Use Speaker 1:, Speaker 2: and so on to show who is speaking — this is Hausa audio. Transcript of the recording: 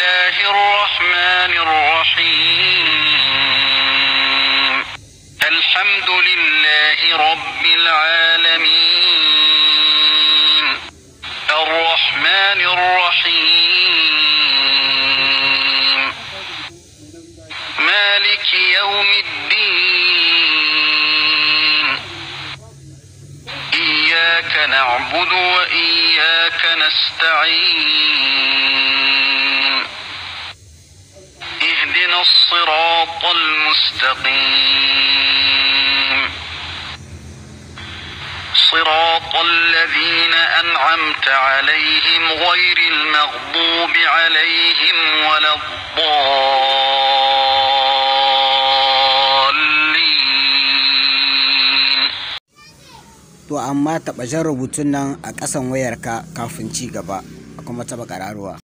Speaker 1: الله الرحمن الرحيم الحمد لله رب العالمين الرحمن الرحيم مالك يوم الدين إياك نعبد وإياك نستعين اهدنا الصراط المستقيم صراط الذين أنعمت عليهم غير المغضوب عليهم ولا الضالين.
Speaker 2: To amma taɓa jan rubutun nan a ƙasan wayarka kafin ci gaba, a kuma taɓa ƙararuwa.